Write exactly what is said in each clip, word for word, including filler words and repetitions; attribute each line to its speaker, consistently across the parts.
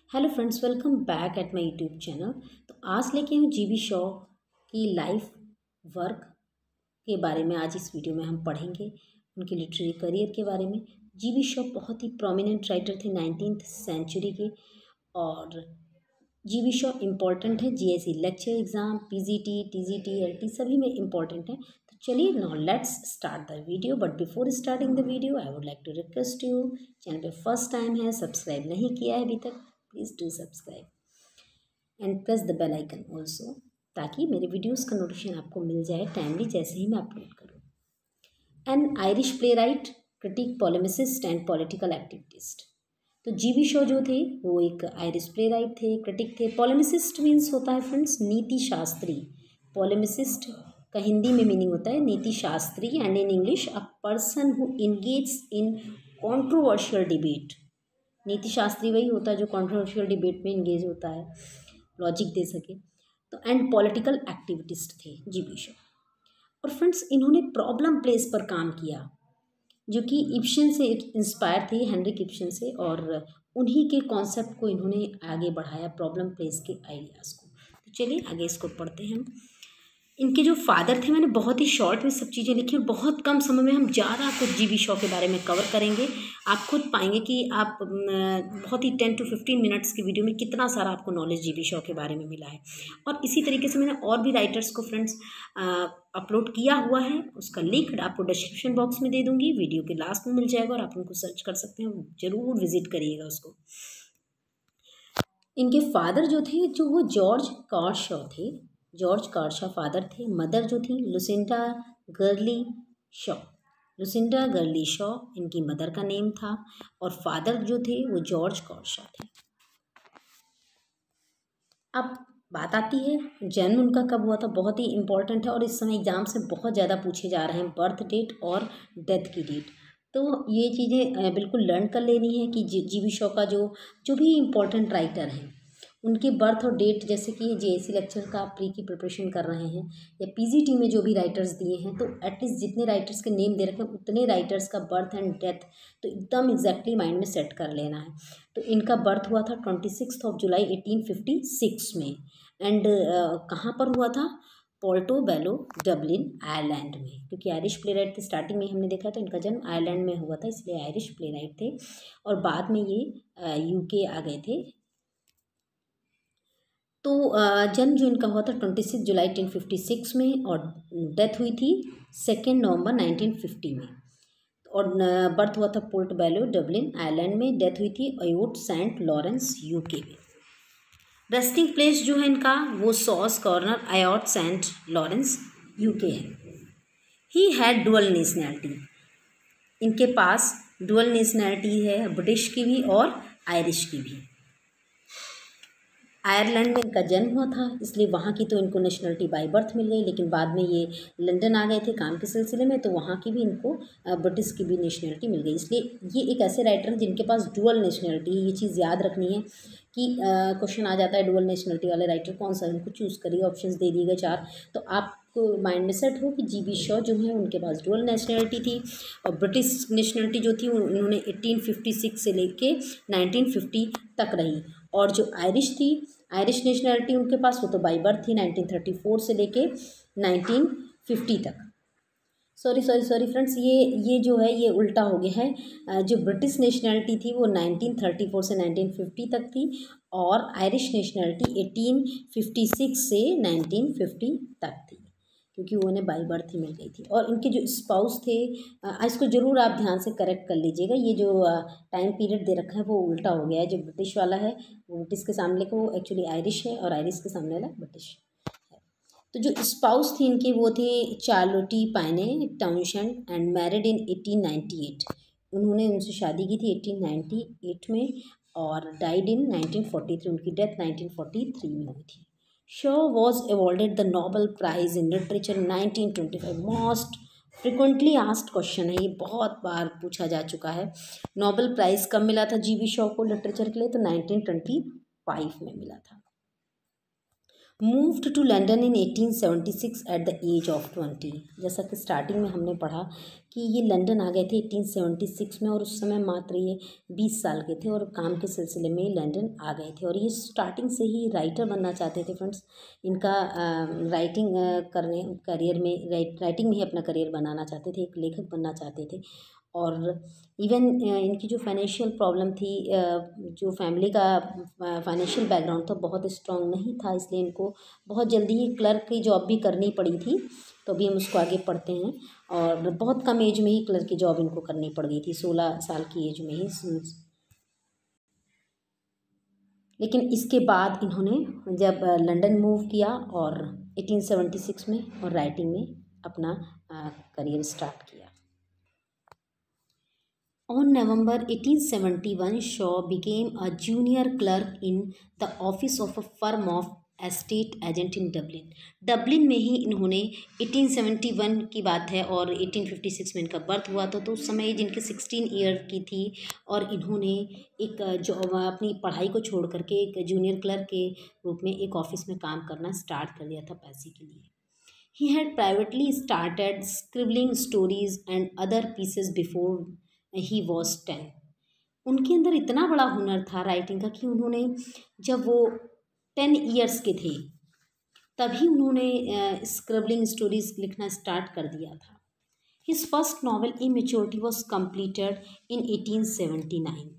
Speaker 1: Hello friends, welcome back at my YouTube channel. तो आज लेके हूँ जीबी शॉ की लाइफ वर्क के बारे में। आज इस वीडियो में हम पढ़ेंगे उनके लिटरेरी करियर के बारे में। जीबी शॉ बहुत ही प्रोमिनेंट राइटर थे नाइनटीन्थ सेंचुरी के, और जीबी शॉ इम्पॉर्टेंट है GSE lecture exam, PGT, TGT, LT सभी में इम्पॉर्टेंट है। तो चलिए now let's start the video. But before starting the video I would like to request you, channel पे फर्स्ट टाइम है, सब्सक्राइब नहीं किया है अभी तक, please do subscribe and press the bell icon also, ताकि मेरे वीडियोस का नोटिफिकेशन आपको मिल जाए टाइमली जैसे ही मैं अपलोड करूँ। An Irish playwright, critic, polemicist and political activist. तो जीबी शॉ जो थे वो एक आयरिश प्ले राइट थे, क्रिटिक थे। पोलेमिसिस्ट मीन्स होता है फ्रेंड्स नीति शास्त्री। पोलेमिसिस्ट का हिंदी में मीनिंग होता है नीति शास्त्री, and in English a person who engage in controversial debate. नीति शास्त्री वही होता है जो कॉन्ट्रोवर्शियल डिबेट में इंगेज होता है, लॉजिक दे सके। तो एंड पॉलिटिकल एक्टिविस्ट थे जीबी शॉ। और फ्रेंड्स इन्होंने प्रॉब्लम प्लेस पर काम किया, जो कि इब्सन से इंस्पायर थे, हेनरिक इब्सन से, और उन्हीं के कॉन्सेप्ट को इन्होंने आगे बढ़ाया, प्रॉब्लम प्लेस के आइडियाज़ को। तो चलिए आगे इसको पढ़ते हैं हम। इनके जो फादर थे, मैंने बहुत ही शॉर्ट में सब चीज़ें लिखी और बहुत कम समय में हम ज़्यादा कुछ जीबी शॉ के बारे में कवर करेंगे। आप खुद पाएंगे कि आप बहुत ही टेन टू फिफ्टीन मिनट्स की वीडियो में कितना सारा आपको नॉलेज जीबी शॉ के बारे में मिला है। और इसी तरीके से मैंने और भी राइटर्स को फ्रेंड्स अपलोड किया हुआ है, उसका लिंक आपको डिस्क्रिप्शन बॉक्स में दे दूँगी, वीडियो के लास्ट में मिल जाएगा और आप उनको सर्च कर सकते हैं, ज़रूर विजिट करिएगा उसको। इनके फादर जो थे जो वो जॉर्ज कार्शॉ थे, जॉर्ज कार्शॉ फादर थे। मदर जो थी Lucinda Gurly Shaw, Lucinda Gurly Shaw इनकी मदर का नेम था, और फादर जो थे वो जॉर्ज कार्शॉ थे। अब बात आती है जन्म उनका कब हुआ था, बहुत ही इंपॉर्टेंट है और इस समय एग्जाम से बहुत ज़्यादा पूछे जा रहे हैं, बर्थ डेट और डेथ की डेट। तो ये चीज़ें बिल्कुल लर्न कर लेनी है कि जीबी शॉ का जो जो भी इम्पोर्टेंट राइटर हैं उनके बर्थ और डेट, जैसे कि जेएससी लेक्चर का आप प्री की प्रिपरेशन कर रहे हैं या पीजीटी में जो भी राइटर्स दिए हैं, तो एटलीस्ट जितने राइटर्स के नेम दे रखे हैं उतने राइटर्स का बर्थ एंड डेथ तो एकदम एग्जैक्टली माइंड में सेट कर लेना है। तो इनका बर्थ हुआ था twenty six of July eighteen fifty six में, एंड कहाँ पर हुआ था, पोर्टोबेलो डबलिन आयरलैंड में, क्योंकि आयरिश प्ले राइट थे। स्टार्टिंग में हमने देखा था इनका जन्म आयरलैंड में हुआ था, इसलिए आयरिश प्ले राइट थे, और बाद में ये यूके आ गए थे। तो जन्म जो इनका हुआ था twenty six July eighteen fifty six में, और डेथ हुई थी सेकेंड नवंबर नाइनटीन फिफ्टी में, और बर्थ हुआ था पोर्टोबेलो डबलिन आयरलैंड में, डेथ हुई थी अयोट सेंट लॉरेंस यूके में। रेस्टिंग प्लेस जो है इनका वो Shaw's Corner Ayot Saint Lawrence UK है। ही हैड डुअल नेशनैलिटी, इनके पास डुअल नेशनैलिटी है, ब्रिटिश की भी और आयरिश की भी। आयरलैंड में इनका जन्म हुआ था, इसलिए वहाँ की तो इनको नेशनलिटी बाय बर्थ मिल गई, लेकिन बाद में ये लंदन आ गए थे काम के सिलसिले में, तो वहाँ की भी इनको ब्रिटिश की भी नेशनलिटी मिल गई। इसलिए ये एक ऐसे राइटर हैं जिनके पास डुअल नेशनलिटी है। ये चीज़ याद रखनी है कि क्वेश्चन आ जाता है डुअल नेशनलिटी वाले राइटर कौन सा, इनको चूज़ करिए, ऑप्शंस दे दिए गए चार, तो आपको माइंड में सेट हो कि जीबी शॉ जो है उनके पास डुअल नेशनलिटी थी, और ब्रिटिश नेशनलिटी जो थी उन्होंने एटीन फिफ्टी सिक्स से लेके नाइनटीन फिफ्टी तक रही, और जो आयरिश थी, आयरिश नेशनलिटी उनके पास वो तो बाई बर्थ थी नाइनटीन थर्टी फोर से लेके नाइनटीन फिफ्टी तक। सॉरी सॉरी सॉरी फ्रेंड्स, ये ये जो है ये उल्टा हो गया है। जो ब्रिटिश नेशनलिटी थी वो नाइनटीन थर्टी फोर से नाइनटीन फिफ्टी तक थी, और Irish nationality eighteen fifty six से नाइनटीन फिफ्टी तक थी, क्योंकि वो उन्हें बाई बर्थ ही मिल गई थी। और इनके जो स्पाउस थे, इसको ज़रूर आप ध्यान से करेक्ट कर लीजिएगा, ये जो टाइम पीरियड दे रखा है वो उल्टा हो गया है। जो ब्रिटिश वाला है वो ब्रिटिश के सामने को वो एक्चुअली आयरिश है, और आयरिश के सामने वाला ब्रिटिश है। तो जो स्पाउस थी इनके वो थे Charlotte Payne Townshend, and married in eighteen ninety eight, उन्होंने उनसे शादी की थी एटीन नाइन्टी एट में, और died in nineteen forty three, उनकी डेथ नाइनटीन फोर्टी थ्री में हुई थी। Shaw was awarded the Nobel prize in literature nineteen twenty five. Most frequently asked question है, ये बहुत बार पूछा जा चुका है। नोबेल प्राइज़ कब मिला था जीबी शॉ को लिटरेचर के लिए, तो नाइनटीन ट्वेंटी फाइव में मिला था। Moved to London in eighteen seventy six at the age of twenty. जैसा कि स्टार्टिंग में हमने पढ़ा कि ये लंदन आ गए थे एटीन सेवेंटी सिक्स में और उस समय मात्र ये बीस साल के थे और काम के सिलसिले में लंदन आ गए थे और ये स्टार्टिंग से ही राइटर बनना चाहते थे फ्रेंड्स। इनका राइटिंग करने करियर में राइट राइटिंग में ही अपना करियर बनाना चाहते थे, एक लेखक बनना चाहते थे। और इवन इनकी जो फाइनेंशियल प्रॉब्लम थी, जो फैमिली का फाइनेंशियल बैकग्राउंड था बहुत स्ट्रॉन्ग नहीं था, इसलिए इनको बहुत जल्दी ही क्लर्क की जॉब भी करनी पड़ी थी। तो अभी हम उसको आगे पढ़ते हैं। और बहुत कम एज में ही क्लर्क की जॉब इनको करनी पड़ गई थी, सोलह साल की एज में ही। लेकिन इसके बाद इन्होंने जब लंदन मूव किया और एटीन सेवेंटी सिक्स में और राइटिंग में अपना करियर स्टार्ट किया। On November eighteen seventy-one, Shaw became a junior clerk in the office of a firm of estate agent in Dublin. Dublin में ही इन्होंने एटीन सेवेंटी वन की बात है और एटीन फिफ्टी सिक्स में इनका बर्थ हुआ था, तो उस समय जिनके सिक्सटीन ईयर की थी और इन्होंने एक जॉब अपनी पढ़ाई को छोड़ करके एक जूनियर क्लर्क के रूप में एक ऑफिस में काम करना स्टार्ट कर दिया था पैसे के लिए। He had privately started scribbling stories and other pieces before he was ten. उनके अंदर इतना बड़ा हुनर था राइटिंग का कि उन्होंने जब वो टेन ईयर्स के थे तभी उन्होंने स्क्रबलिंग स्टोरीज लिखना स्टार्ट कर दिया था। His first novel Immaturity was completed in eighteen seventy nine.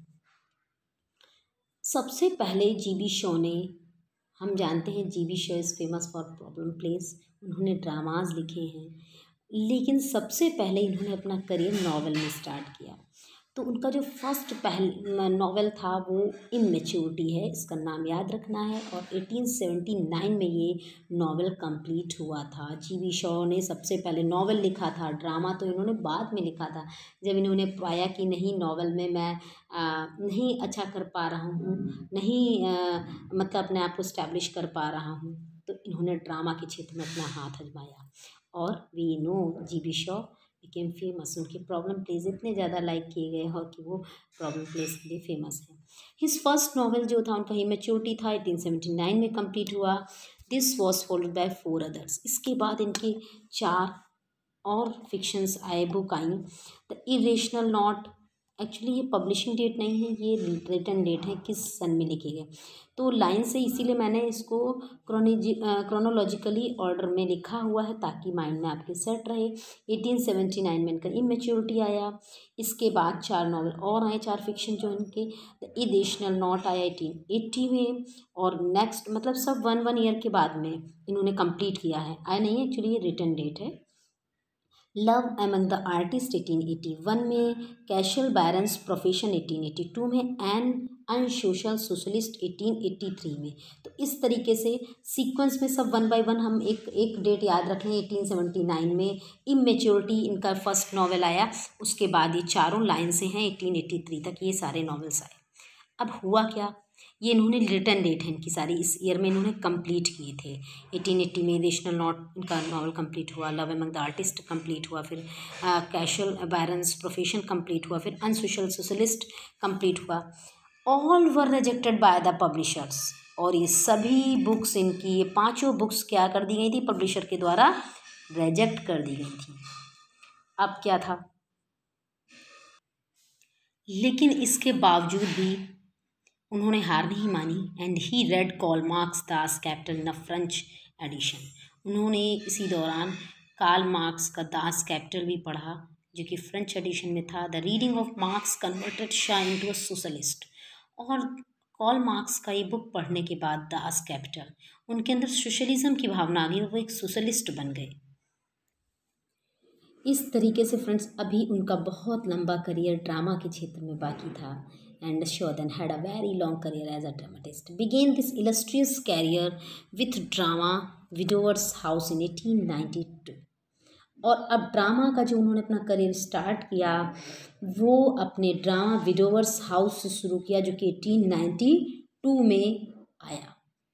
Speaker 1: सबसे पहले जी बी शॉ ने, हम जानते हैं G B Shaw is famous for problem plays, उन्होंने ड्रामाज लिखे हैं, लेकिन सबसे पहले इन्होंने अपना करियर नॉवल में स्टार्ट किया। तो उनका जो फर्स्ट पहल नॉवल था वो इमेच्योरिटी है, इसका नाम याद रखना है। और एटीन सेवेंटी नाइन में ये नॉवल कंप्लीट हुआ था। जी बी शॉ ने सबसे पहले नॉवल लिखा था, ड्रामा तो इन्होंने बाद में लिखा था, जब इन्होंने पाया कि नहीं नॉवल में मैं आ, नहीं अच्छा कर पा रहा हूँ, नहीं आ, मतलब अपने आप को इस्टेब्लिश कर पा रहा हूँ, तो इन्होंने ड्रामा के क्षेत्र में अपना हाथ आजमाया। और we know G B Shaw became famous. उनके प्रॉब्लम प्लेस इतने ज़्यादा लाइक किए गए और कि वो प्रॉब्लम प्लेस के लिए फेमस है। हिज फर्स्ट नॉवल जो था उनका इमेच्योरिटी था, एटीन सेवेंटी नाइन में कंप्लीट हुआ। This was followed by four others. इसके बाद इनके चार और फिक्शंस आए, बुक आई। द इरेशनल नॉट, एक्चुअली ये पब्लिशिंग डेट नहीं है, ये रिटन डेट है, किस सन में लिखे गए। तो लाइन से इसीलिए मैंने इसको क्रोनोजी क्रोनोलॉजिकली ऑर्डर में लिखा हुआ है ताकि माइंड में आपके सेट रहे। एटीन सेवेंटी नाइन में इनका इमेच्योरिटी आया। इसके बाद चार नॉवल और आए, चार फिक्शन जो इनके। द इरेशनल नॉट आया एटीन एटी में। और नेक्स्ट मतलब सब वन वन ईयर के बाद में इन्होंने कंप्लीट किया है, आया नहीं एक्चुअली ये रिटन डेट है। Love Among the Artists eighteen eighty one में। Cashel Byron's Profession eighteen eighty two में। An Unsocial Socialist eighteen eighty three में। तो इस तरीके से सीक्वेंस में सब वन बाय वन हम एक एक डेट याद रखें। एटीन सेवेंटी नाइन में इमेच्योरिटी इनका फर्स्ट नॉवल आया, उसके बाद ये चारों लाइन से हैं एटीन एटी थ्री तक ये सारे नॉवेल्स आए। अब हुआ क्या, ये इन्होंने रिटर्न डेट है इनकी सारी, इस ईयर में इन्होंने कंप्लीट किए थे। एटीन एटी में रेशनल नॉट इनका नॉवल कंप्लीट हुआ, Love Among the Artists complete हुआ, फिर कैशल बैरन्स प्रोफेशन कंप्लीट हुआ, फिर अनसोशल सोशलिस्ट कंप्लीट हुआ। All were rejected by the publishers. और ये सभी बुक्स इनकी, ये पांचों बुक्स क्या कर दी गई थी, पब्लिशर के द्वारा रिजेक्ट कर दी गई थी। अब क्या था, लेकिन इसके बावजूद भी उन्होंने हार नहीं मानी। And he read Karl Marx Das Kapital in a French edition. उन्होंने इसी दौरान कार्ल मार्क्स का दास कैपिटल भी पढ़ा जो कि फ्रेंच एडिशन में था। The reading of Marx converted Shaw into a socialist. और कार्ल मार्क्स का ये बुक पढ़ने के बाद दास कैपिटल, उनके अंदर सोशलिज्म की भावना आ गई, वो एक सोशलिस्ट बन गए। इस तरीके से फ्रेंड्स अभी उनका बहुत लंबा करियर ड्रामा के क्षेत्र में बाकी था। And Shaw then had a very long career as a dramatist. Began this illustrious career with drama Widower's House in eighteen ninety two. और अब ड्रामा का जो उन्होंने अपना करियर स्टार्ट किया वो अपने ड्रामा विडोवर्स हाउस से शुरू किया जो कि एटीन नाइंटी टू में आया।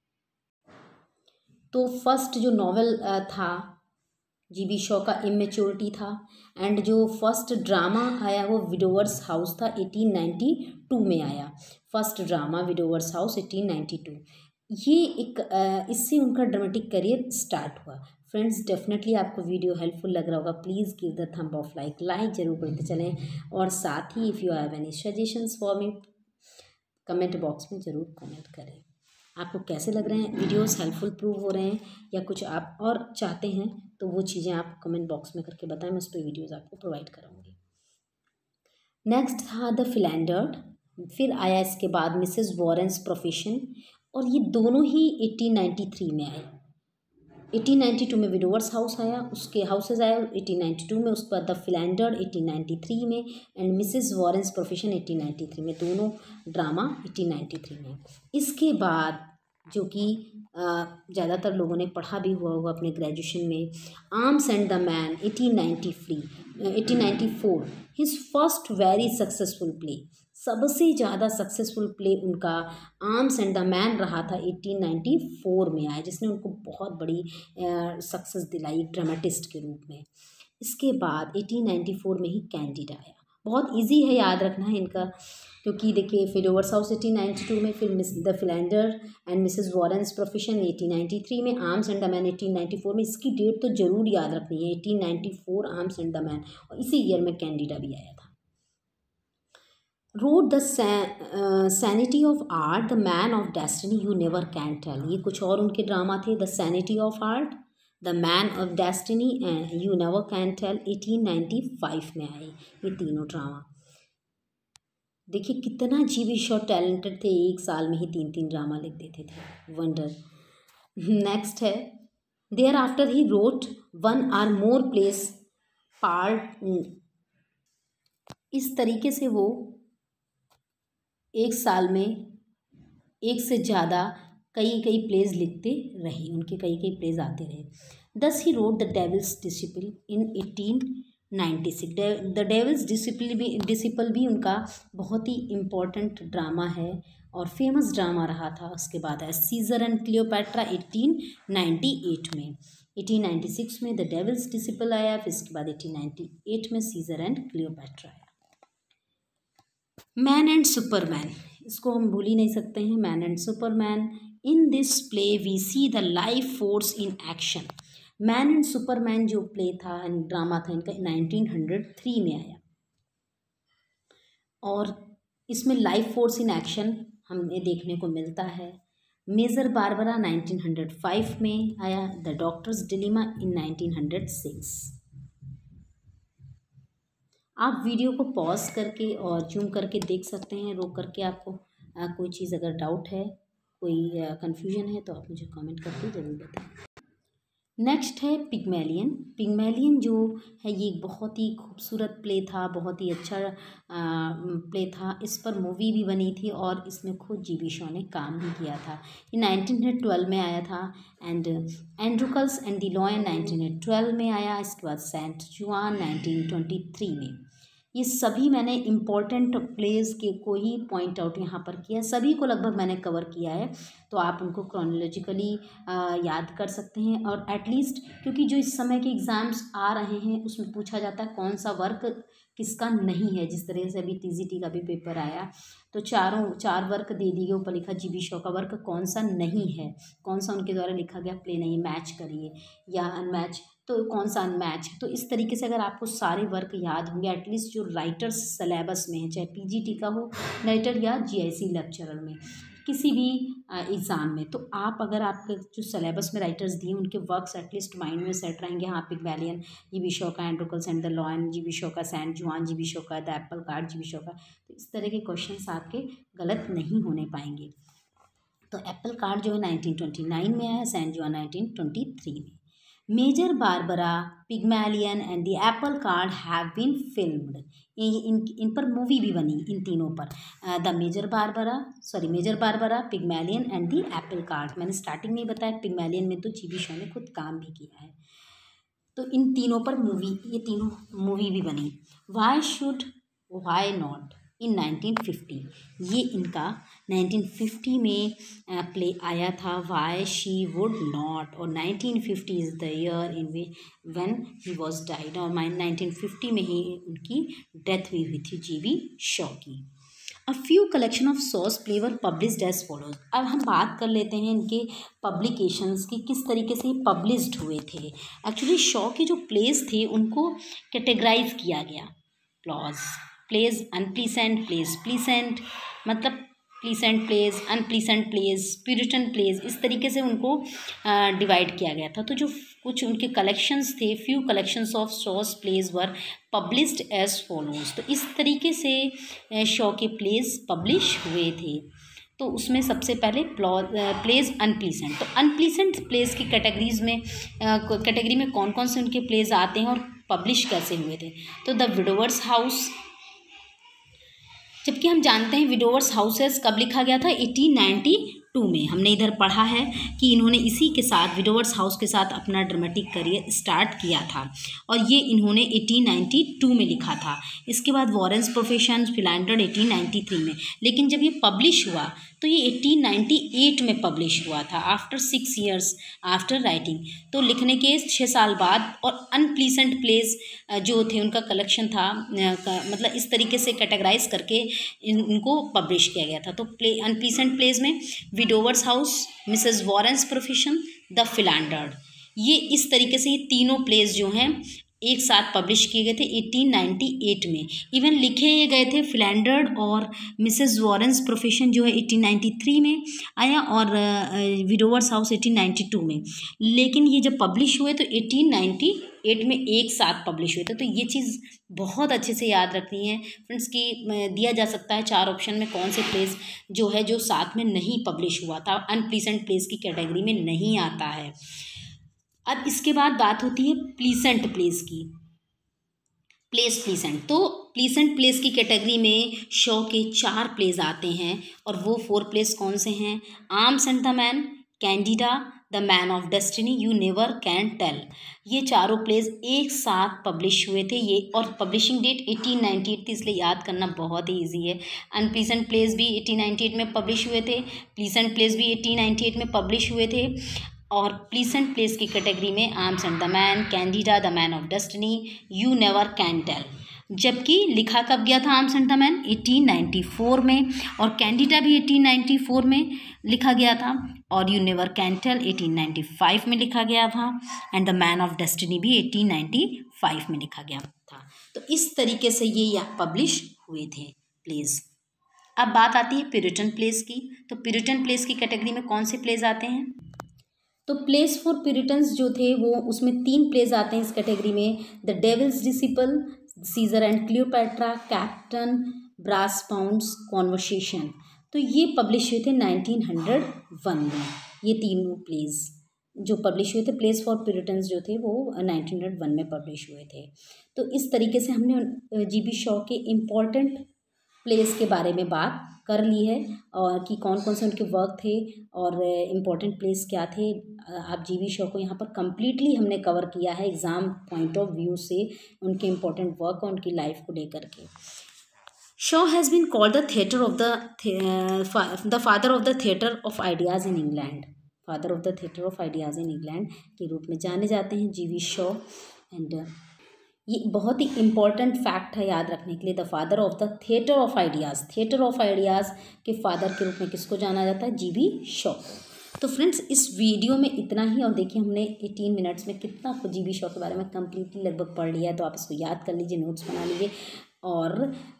Speaker 1: तो फर्स्ट जो नॉवेल था जी बी शॉ का इमेच्योरिटी था, एंड जो फर्स्ट ड्रामा आया वो विडोवर्स हाउस था, एटीन नाइंटी टू में आया। First drama Widower's House eighteen ninety two. ये एक इससे उनका ड्रामेटिक करियर स्टार्ट हुआ। फ्रेंड्स, डेफिनेटली आपको वीडियो हेल्पफुल लग रहा होगा। Please give the thumb of like like जरूर करते चलें, और साथ ही if you have any suggestions for me, comment box में ज़रूर कमेंट करें। आपको कैसे लग रहे हैं वीडियोस, हेल्पफुल प्रूव हो रहे हैं, या कुछ आप और चाहते हैं तो वो चीज़ें आप कमेंट बॉक्स में करके बताएं, मैं उस पर वीडियोस आपको प्रोवाइड करूँगी। नेक्स्ट था द फिलैंडर्ड। फिर आया इसके बाद मिसेस वॉरेंस प्रोफेशन, और ये दोनों ही एटीन नाइन्टी थ्री में आए। एटीन नाइन्टी टू में विडोवर्स हाउस आया, उसके हाउसेज आया एटीन नाइन्टी टू में, उसके बाद the Philanderer eighteen ninety three में, and Mrs Warren's Profession eighteen ninety three में, दोनों ड्रामा एटीन नाइन्टी थ्री में। इसके बाद जो कि ज़्यादातर लोगों ने पढ़ा भी हुआ होगा अपने ग्रेजुएशन में, Arms and the Man eighteen ninety three eighteen ninety four, his first very successful play, सबसे ज़्यादा सक्सेसफुल प्ले उनका आर्म्स एंड द मैन रहा था एटीन नाइन्टी फोर में आया, जिसने उनको बहुत बड़ी सक्सेस दिलाई ड्रामेटिस्ट के रूप में। इसके बाद एटीन नाइन्टी फोर में ही कैंडिड आया। बहुत इजी है याद रखना है इनका, क्योंकि देखिए Widower's House eighteen ninety two में, फिर miss the Philanderer and Mrs Warren's Profession eighteen ninety three में, Arms and the Man eighteen ninety four में। इसकी डेट तो जरूर याद रखनी है, eighteen ninety four Arms and the Man, और इसी ईयर में कैंडिडा भी आया था। Wrote the uh, Sanity of Art, The Man of Destiny, You Never Can Tell, ये कुछ और उनके ड्रामा थे। The Sanity of Art, the Man of Destiny and You Never Can Tell eighteen ninety five में आए ये तीनों drama. देखिए कितना जीवी शॉ टैलेंटेड थे, एक साल में ही तीन तीन ड्रामा लिख देते थे, वंडर। नेक्स्ट है thereafter he wrote one or more plays part. इस तरीके से वो एक साल में एक से ज़्यादा कई कई प्लेज लिखते रहे, उनके कई कई प्लेज आते रहे। Thus he wrote the Devil's Disciple in eighteen ninety six. The Devil's Disciple भी डिसिपल भी उनका बहुत ही इम्पोर्टेंट ड्रामा है और फेमस ड्रामा रहा था। उसके बाद है Caesar and Cleopatra eighteen ninety eight में। एटीन नाइन्टी सिक्स में द डेविल्स डिसिपल आया, फिर इसके बाद एटीन नाइन्टी एट में सीजर एंड क्लियोपैट्रा आया। मैन एंड सुपरमैन, इसको हम भूल ही नहीं सकते हैं, Man and Superman. In this play we see the life force in action. Man and Superman जो प्ले था, ड्रामा था इनका, नाइनटीन हंड्रेड थ्री में आया, और इसमें लाइफ फोर्स इन एक्शन हमें देखने को मिलता है। Major Barbara nineteen hundred five में आया, the Doctor's Dilemma in nineteen hundred six. आप वीडियो को पॉज करके और जूम करके देख सकते हैं, रोक करके। आपको आ, कोई चीज़ अगर डाउट है, कोई कंफ्यूजन है, तो आप मुझे कमेंट करके ज़रूर बताएं। नेक्स्ट है पिग्मेलियन। पिग्मेलियन जो है ये बहुत ही खूबसूरत प्ले था, बहुत ही अच्छा आ, प्ले था। इस पर मूवी भी बनी थी और इसमें खुद जी बी शॉ ने काम भी किया था। ये नाइनटीन हंड्रेड ट्वेल्व में आया था, and Androcles and the Lion nineteen hundred twelve में आया। इसके बाद सेंट जुआन नाइनटीन ट्वेंटी थ्री में। ये सभी मैंने इम्पॉर्टेंट प्लेस के को ही पॉइंट आउट यहाँ पर किया, सभी को लगभग मैंने कवर किया है, तो आप उनको क्रोनोलॉजिकली याद कर सकते हैं। और एटलीस्ट क्योंकि जो इस समय के एग्ज़ाम्स आ रहे हैं उसमें पूछा जाता है कौन सा वर्क किसका नहीं है, जिस तरह से अभी टी जी टी का भी पेपर आया तो चारों चार वर्क दे दिए, ऊपर लिखा जी बी शॉ का वर्क कौन सा नहीं है, कौन सा उनके द्वारा लिखा गया प्ले नहीं, मैच करिए या अनमैच, तो कौन सा अनमैच। तो इस तरीके से अगर आपको सारे वर्क याद होंगे, एटलीस्ट जो राइटर्स सिलेबस में है, चाहे पी जी टी का हो राइटर या जी आई सी लेक्चरर में, किसी भी एग्ज़ाम में, तो आप अगर आपके जो सिलेबस में राइटर्स दिए उनके वर्क्स एटलीस्ट माइंड में सेट रहेंगे। हाँ, पिग्मेलियन जी बी शॉ का, Androcles and the Lion G B Shaw का, Saint Joan G B Shaw का, the Apple Cart G B Shaw का, तो इस तरह के क्वेश्चंस आपके गलत नहीं होने पाएंगे। तो एप्पल कार्ड जो है नाइनटीन ट्वेंटी नाइन में आया, Saint Joan nineteen twenty three में। Major Barbara, Pygmalion and the Apple Cart have been filmed. इन इन पर मूवी भी बनी, इन तीनों पर, the Major Barbara sorry Major Barbara, Pygmalion and the Apple Cart. मैंने स्टार्टिंग में ही बताया, पिग्मेलियन में तो जी बी शॉ ने खुद काम भी किया है, तो इन तीनों पर मूवी, ये तीनों मूवी भी बनी। Why should why not in nineteen fifty, ये इनका नाइनटीन फिफ्टी में प्ले आया था, वाई शी वुड नॉट, और nineteen fifty is the year in when he was died, और नाइनटीन फिफ्टी में ही उनकी डेथ भी हुई थी जी बी शॉ की। A few collection of Shaw's play were published as follows. अब हम बात कर लेते हैं इनके पब्लिकेशंस की, किस तरीके से पब्लिश्ड हुए थे। एक्चुअली शॉ के जो प्लेस थे उनको कैटेगराइज किया गया। Plays plays, unpleasant plays, pleasant मतलब pleasant plays, unpleasant plays, puritan plays, इस तरीके से उनको डिवाइड किया गया था। तो जो कुछ उनके कलेक्शंस थे, few collections of Shaw's plays were published as follows. तो इस तरीके से शॉ के प्लेज पब्लिश हुए थे। तो उसमें सबसे पहले प्लेज अनप्लीसेंट। तो अनप्लीसेंट प्लेज की कैटेगरीज में कैटेगरी में कौन कौन से उनके प्लेज आते हैं और पब्लिश कैसे हुए थे। तो द विडोवर्स हाउस, जबकि हम जानते हैं विडोवर्स हाउसेस कब लिखा गया था, एटीन नाइन्टी टू में। हमने इधर पढ़ा है कि इन्होंने इसी के साथ, विडोवर्स हाउस के साथ अपना ड्रामेटिक करियर स्टार्ट किया था और ये इन्होंने एटीन नाइन्टी टू में लिखा था। इसके बाद Warren's profession, Philanderer eighteen ninety three में। लेकिन जब ये पब्लिश हुआ तो ये एटीन नाइन्टी एट में पब्लिश हुआ था, after six years after writing. तो लिखने के छः साल बाद। और अनप्लीसेंट प्लेज जो थे उनका कलेक्शन था, मतलब इस तरीके से कैटेगराइज करके इन, इनको पब्लिश किया गया था। तो प्ले अनप्लीसेंट प्लेज में Widowers House, Mrs Warren's profession, the Philanderer, ये इस तरीके से ये तीनों प्लेज जो हैं एक साथ पब्लिश किए गए थे एटीन नाइन्टी एट में। इवन लिखे ये गए थे फिलैंडर और मिसेस वॉरेंस प्रोफेशन जो है एटीन नाइन्टी थ्री में आया और Widowers House eighteen ninety two में। लेकिन ये जब पब्लिश हुए तो एटीन नाइन्टी एट में एक साथ पब्लिश हुए थे। तो ये चीज़ बहुत अच्छे से याद रखनी है फ्रेंड्स कि दिया जा सकता है चार ऑप्शन में कौन से प्लेस जो है जो साथ में नहीं पब्लिश हुआ था, अनप्लीसेंट प्लेस की कैटेगरी में नहीं आता है। अब इसके बाद बात होती है प्लीसेंट प्लेस की। प्लेस प्लीसेंट, तो प्लीसेंट प्लेस की कैटेगरी में शो के चार प्लेस आते हैं और वो फोर प्लेस कौन से हैं, Arms and the Man, Candida, the Man of Destiny, You Never Can Tell. ये चारों प्लेस एक साथ पब्लिश हुए थे ये, और publishing date eighteen ninety eight थी, इसलिए याद करना बहुत ही ईजी है। अनप्लीसेंट प्लेस भी एटीन नाइन्टी एट में पब्लिश हुए थे, प्लीसेंट प्लेस भी एटीन नाइन्टी एट में पब्लिश हुए थे। और प्लीसेंट प्लेस की कैटेगरी में Arms and the Man, Candida, the Man of Destiny, You Never Can Tell. जबकि लिखा कब गया था Arms and the Man, eighteen ninety four में, और कैंडिडा भी एटीन नाइन्टी फोर में लिखा गया था, और You Never Can Tell eighteen ninety five में लिखा गया था, and the Man of Destiny भी एटीन नाइन्टी फाइव में लिखा गया था। तो इस तरीके से ये यहाँ पब्लिश हुए थे प्लेस। अब बात आती है प्यूरिटन प्लेस की। तो प्यूरिटन प्लेस की कैटेगरी में कौन से प्लेस आते हैं, तो प्लेस फॉर प्यूरिटन्स जो थे वो उसमें तीन प्लेस आते हैं इस कैटेगरी में, the Devil's Disciple, Caesar and Cleopatra, Captain Brassbound's, Conversation. तो ये पब्लिश हुए थे नाइनटीन हंड्रेड वन में। ये तीनों प्लेस जो पब्लिश हुए थे, प्लेस फॉर प्यूरिटन्स जो थे वो नाइनटीन हंड्रेड वन में पब्लिश हुए थे। तो इस तरीके से हमने जी बी शॉ के इम्पॉर्टेंट प्लेस के बारे में बात कर ली है और कि कौन कौन से उनके वर्क थे और इम्पॉर्टेंट प्लेस क्या थे। आप जी बी शॉ को यहाँ पर कम्प्लीटली हमने कवर किया है एग्ज़ाम पॉइंट ऑफ व्यू से, उनके इम्पॉर्टेंट वर्क और उनकी लाइफ को लेकर के। Shaw has been called the theatre of the the father of the theatre of ideas in England. Father of the theatre of ideas in England के रूप में जाने जाते हैं जी बी शॉ। एंड ये बहुत ही इम्पॉर्टेंट फैक्ट है याद रखने के लिए, the father of the theatre of ideas. Theatre of ideas के फादर के रूप में किसको जाना जाता है, जी बी शॉ। तो फ्रेंड्स इस वीडियो में इतना ही, और देखिए हमने एटीन मिनट्स में कितना आपको जी बी शॉ के बारे में कम्प्लीटली लगभग पढ़ लिया है। तो आप इसको याद कर लीजिए, नोट्स बना लीजिए। और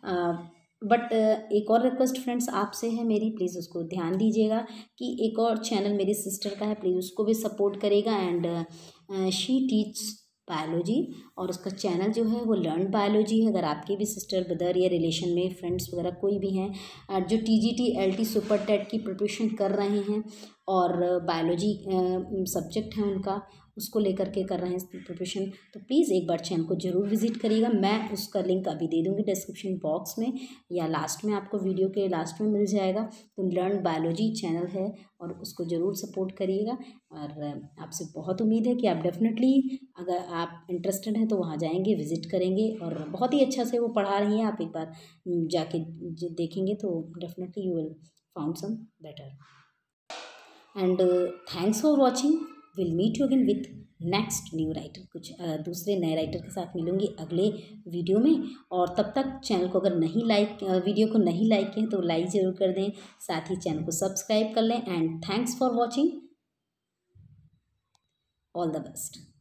Speaker 1: बट एक और रिक्वेस्ट फ्रेंड्स आपसे है मेरी, प्लीज़ उसको ध्यान दीजिएगा कि एक और चैनल मेरी सिस्टर का है, प्लीज़ उसको भी सपोर्ट करेगा। एंड शी टीच बायोलॉजी, और उसका चैनल जो है वो लर्न बायोलॉजी है। अगर आपके भी सिस्टर ब्रदर या रिलेशन में फ्रेंड्स वगैरह कोई भी हैं जो T G T L T super TET की प्रिपरेशन कर रहे हैं और बायोलॉजी सब्जेक्ट है उनका, उसको लेकर के कर रहे हैं प्रिपरेशन, तो प्लीज़ एक बार चैनल को ज़रूर विजिट करिएगा। मैं उसका लिंक अभी दे दूँगी डिस्क्रिप्शन बॉक्स में या लास्ट में, आपको वीडियो के लास्ट में मिल जाएगा। तो लर्न बायोलॉजी चैनल है और उसको ज़रूर सपोर्ट करिएगा। और आपसे बहुत उम्मीद है कि आप डेफिनेटली अगर आप इंटरेस्टेड हैं तो वहाँ जाएंगे, विज़िट करेंगे, और बहुत ही अच्छा से वो पढ़ा रही हैं। आप एक बार जाके देखेंगे तो definitely you will found some better. And uh, thanks for watching. We'll meet you again with next new writer कुछ दूसरे नए राइटर के साथ मिलूंगी अगले वीडियो में। और तब तक चैनल को अगर नहीं लाइक वीडियो को नहीं लाइक किए तो लाइक ज़रूर कर दें, साथ ही चैनल को सब्सक्राइब कर लें। And thanks for watching, all the best.